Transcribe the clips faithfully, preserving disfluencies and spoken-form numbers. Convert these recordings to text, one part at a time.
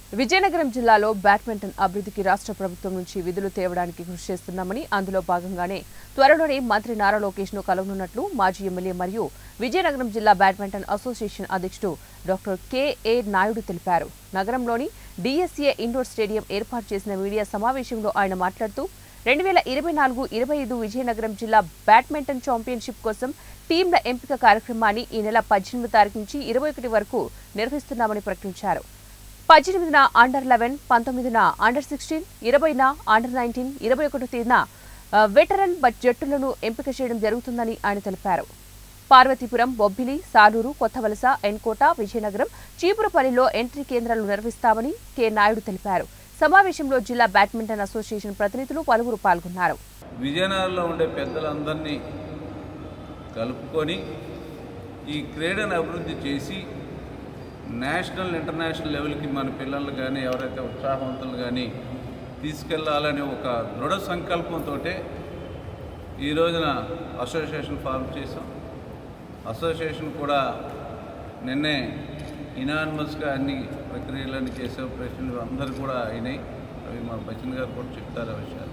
విజయనగరం జిల్లాలో బ్యాడ్మింటన్ అభివృద్ధికి రాష్ట్ర ప్రభుత్వం నుంచి విధులు తేవడానికి కృషి చేస్తున్నామని అందులో భాగంగానే త్వరలోనే మంత్రి నారా లోకేష్ ను కలవనున్నట్లు మాజీ ఎమ్మెల్యే మరియు విజయనగరం జిల్లా బ్యాడ్మింటన్ అసోసియేషన్ అధ్యక్షుడు డాక్టర్ కెఏ నాయుడు తెలిపారు. నగరంలోని డిఎస్ఏ ఇండోర్ స్టేడియం ఏర్పాటు చేసిన మీడియా సమావేశంలో ఆయన మాట్లాడుతూ రెండు వేల ఇరవై నాలుగు ఇరవై ఐదు విజయనగరం జిల్లా బ్యాడ్మింటన్ ఛాంపియన్షిప్ కోసం టీంల ఎంపిక కార్యక్రమాన్ని ఈ నెల పద్దెనిమిది తారీఖు నుంచి ఇరవై ఒకటి వరకు నిర్వహిస్తున్నామని ప్రకటించారు. పద్దెనిమిదిన అండర్ లెవెన్, పంతొమ్మిదిన అండర్ సిక్స్టీన్, ఇరవైన అండర్ నైన్టీన్, ఇరవై ఒకటో తేదీన వెటరన్ జట్టులను ఎంపిక చేయడం జరుగుతుందని ఆయన తెలిపారు. పార్వతీపురం, బొబ్బిలి, సాలూరు, కొత్తవలస, ఎన్కోట, విజయనగరం, చీపురపల్లిలో ఎంట్రీ కేంద్రాలు నిర్వహిస్తామని కె నాయుడు తెలిపారు. సమావేశంలో జిల్లా బ్యాడ్మింటన్ అసోసియేషన్ ప్రతినిధులు పలువురు పాల్గొన్నారు. విజయనగరంలో ఉండే పెద్దలందరినీ కలుపుకొని ఈ క్రీడను అభివృద్ధి చేసి నేషనల్ ఇంటర్నేషనల్ లెవెల్కి మన పిల్లలు కానీ ఎవరైతే ఉత్సాహవంతులు కానీ తీసుకెళ్లాలనే ఒక దృఢ సంకల్పంతో ఈ రోజున అసోసియేషన్ ఫార్మ్ చేసాం. అసోసియేషన్ కూడా నిన్నే ఇనానిమస్గా అన్ని ప్రక్రియలన్నీ చేసే ప్రెసిడెంట్ అందరూ కూడా అయినాయి. అవి మా బచ్చన్ గారు కూడా చెప్తారు ఆ విషయాలు.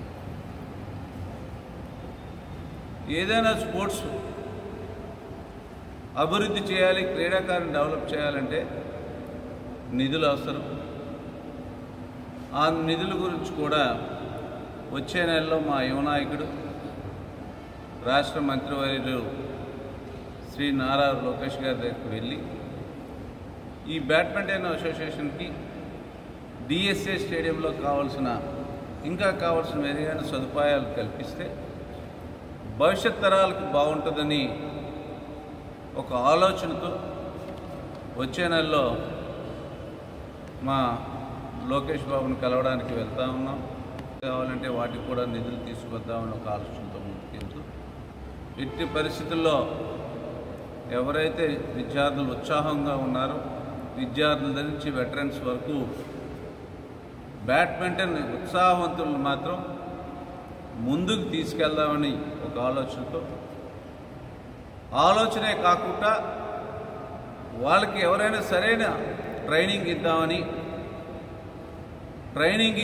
ఏదైనా స్పోర్ట్స్ అభివృద్ధి చేయాలి, క్రీడాకారుని డెవలప్ చేయాలంటే నిధులు అవసరం. ఆ నిధుల గురించి కూడా వచ్చే నెలలో మా యువనాయకుడు రాష్ట్ర మంత్రివర్యులు శ్రీ నారా లోకేష్ గారి దగ్గరికి వెళ్ళి ఈ బ్యాడ్మింటన్ అసోసియేషన్కి డిఎస్ఏ స్టేడియంలో కావాల్సిన ఇంకా కావాల్సిన మెరుగైన సదుపాయాలు కల్పిస్తే భవిష్యత్ తరాలకు బాగుంటుందని ఒక ఆలోచనతో వచ్చే నెలలో మా లోకేష్ బాబుని కలవడానికి వెళ్తా ఉన్నాం. కావాలంటే వాటికి కూడా నిధులు తీసుకొద్దామని ఒక ఆలోచనతో ముందుకెళ్తూ ఎట్టి పరిస్థితుల్లో ఎవరైతే విద్యార్థులు ఉత్సాహంగా ఉన్నారో విద్యార్థుల నుంచి వెటరన్స్ వరకు బ్యాడ్మింటన్ ఉత్సాహవంతులను మాత్రం ముందుకు తీసుకెళ్దామని ఒక ఆలోచనతో, ఆలోచనే కాకుండా వాళ్ళకి ఎవరైనా సరైన ట్రైనింగ్ ఇద్దామని ట్రైనింగ్